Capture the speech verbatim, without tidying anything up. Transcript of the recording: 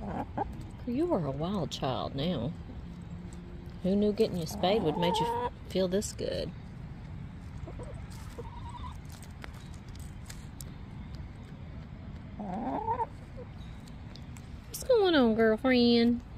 You are a wild child now. Who knew getting you spayed would make you feel this good? What's going on, girlfriend?